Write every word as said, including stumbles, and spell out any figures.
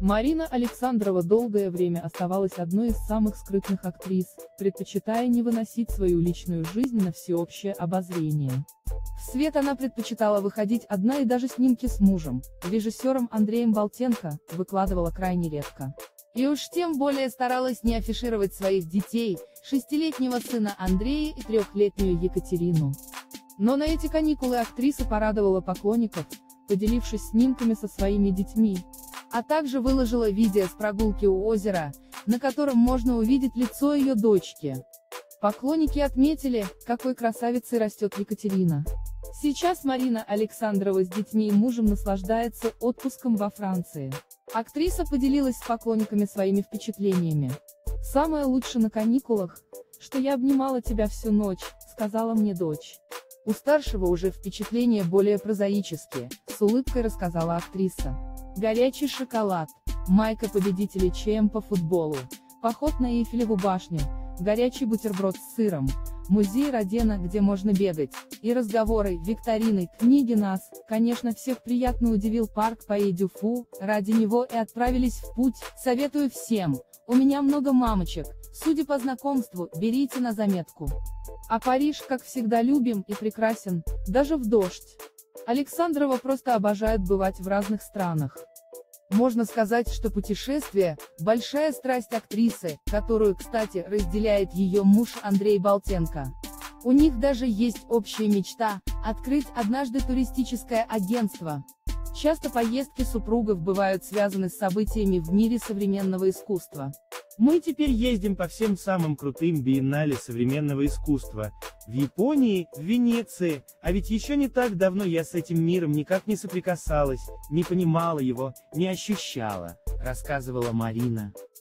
Марина Александрова долгое время оставалась одной из самых скрытных актрис, предпочитая не выносить свою личную жизнь на всеобщее обозрение. В свет она предпочитала выходить одна, и даже снимки с мужем, режиссером Андреем Болтенко, выкладывала крайне редко. И уж тем более старалась не афишировать своих детей, шестилетнего сына Андрея и трехлетнюю Екатерину. Но на эти каникулы актриса порадовала поклонников, поделившись снимками со своими детьми, а также выложила видео с прогулки у озера, на котором можно увидеть лицо ее дочки. Поклонники отметили, какой красавицей растет Екатерина. Сейчас Марина Александрова с детьми и мужем наслаждается отпуском во Франции. Актриса поделилась с поклонниками своими впечатлениями. «Самое лучшее на каникулах, что я обнимала тебя всю ночь», — сказала мне дочь. У старшего уже впечатления более прозаические, с улыбкой рассказала актриса. Горячий шоколад, майка победителей ЧМ по футболу, поход на Эйфелеву башню, горячий бутерброд с сыром, музей Родена, где можно бегать, и разговоры, викторины, книги нас, конечно, всех приятно удивил парк Паи-Дюфу, ради него и отправились в путь, советую всем, у меня много мамочек, судя по знакомству, берите на заметку. А Париж, как всегда, любим и прекрасен, даже в дождь. Александрова просто обожает бывать в разных странах. Можно сказать, что путешествие – большая страсть актрисы, которую, кстати, разделяет ее муж Андрей Болтенко. У них даже есть общая мечта – открыть однажды туристическое агентство. Часто поездки супругов бывают связаны с событиями в мире современного искусства. Мы теперь ездим по всем самым крутым биеннале современного искусства. В Японии, в Венеции, а ведь еще не так давно я с этим миром никак не соприкасалась, не понимала его, не ощущала, рассказывала Марина.